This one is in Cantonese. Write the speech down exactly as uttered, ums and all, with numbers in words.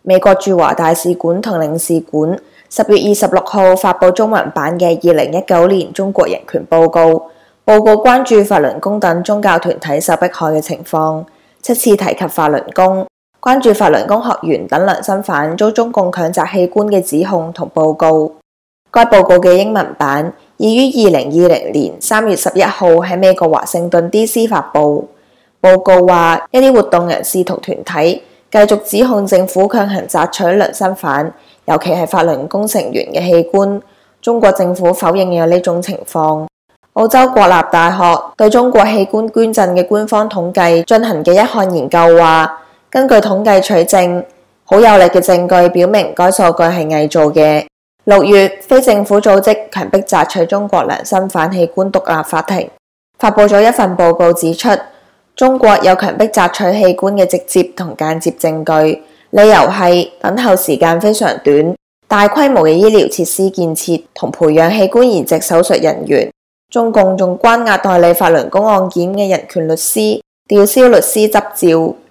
美國駐華大使館同領事館十月二十六號發布中文版嘅二零一九年中國人權報告，報告關注法輪功等宗教團體受迫害嘅情況，七次提及法輪功，關注法輪功學員等良心犯遭中共強摘器官嘅指控同報告。該報告嘅英文版已於二零二零年三月十一號喺美國華盛頓 D C 發布。報告話，一啲活動人士同團體繼續指控政府強行摘取良心犯，尤其係法輪功成員嘅器官。中國政府否認有呢種情況。澳洲國立大學對中國器官捐贈嘅官方統計進行嘅一項研究話，根據統計取證，好有力嘅證據表明該數據係偽造嘅。六月，非政府組織強迫摘取中國良心犯器官獨立法庭發布咗一份報告，指出中國有強迫摘取器官嘅直接同間接證據，理由係等候時間非常短、大規模嘅醫療設施建設同培養器官移植手術人員。中共仲關押代理法輪功案件嘅人權律師，吊銷律師執照。